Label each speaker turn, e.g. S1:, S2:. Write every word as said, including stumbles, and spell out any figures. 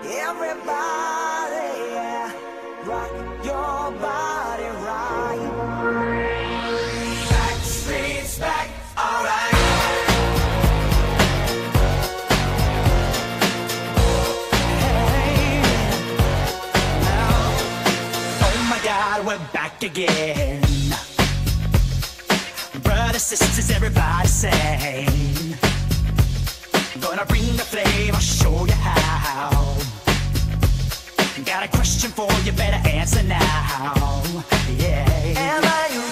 S1: Everybody, yeah, rock your body right. Back streets back, alright. Hey, now, oh my God, we're back again. Brothers, sisters, everybody sing. Gonna bring the flame, I'll show you how. Got a question for you, better answer now. Yeah. Am I